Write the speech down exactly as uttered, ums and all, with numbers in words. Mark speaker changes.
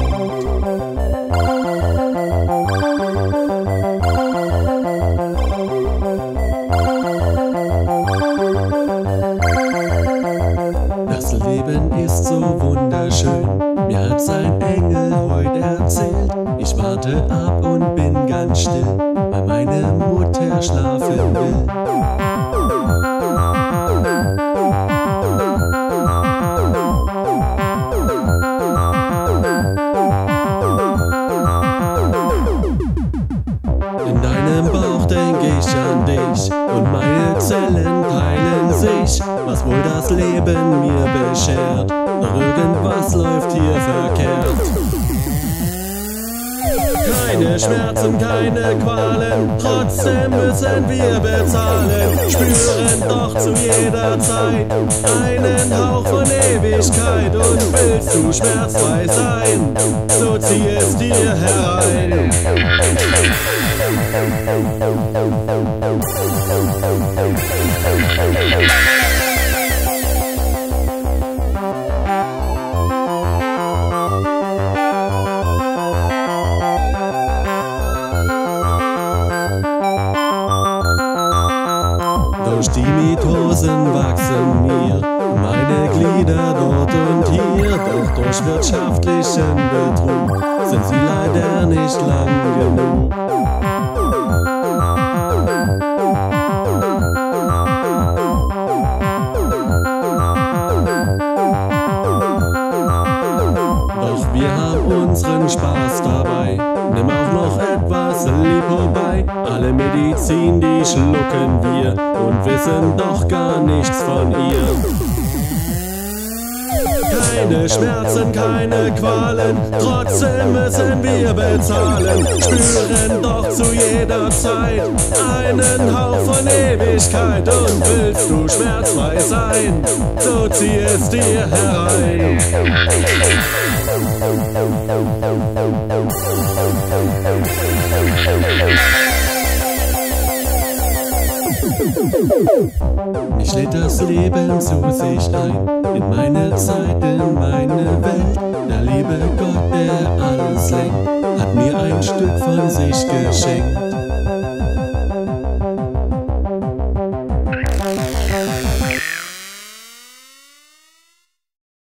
Speaker 1: Das Leben ist so wunderschön, mir hat's ein Engel heute erzählt. Ich warte ab und bin ganz still, weil meine Mutter schlafen will. In deinem Bauch denk ich an dich und meine Zellen teilen sich, was wohl das Leben mir beschert, doch irgendwas läuft hier verkehrt. Keine Schmerzen, keine Qualen, trotzdem müssen wir bezahlen, spüren doch zu jeder Zeit einen Hauch von Ewigkeit. Und willst du schmerzfrei sein, so zieh es dir herein. Durch die Mitosen wachsen mir meine Glieder dort und hier, doch durch wirtschaftlichen Betrug sind sie leider nicht lang genug. Doch wir haben unseren Spaß dabei, nimm auch noch etwas Lipo bei. Alle Medizin, die schlucken wir und wissen doch gar nichts von ihr. Keine Schmerzen, keine Qualen, trotzdem müssen wir bezahlen, spüren doch zu jeder Zeit einen Hauch von Ewigkeit. Und willst du schmerzfrei sein, so zieh es dir herein. Mich lädt das Leben zu sich ein, in meine Zeit, in meine Welt. Der liebe Gott, der alles lenkt, hat mir ein Stück von sich geschenkt.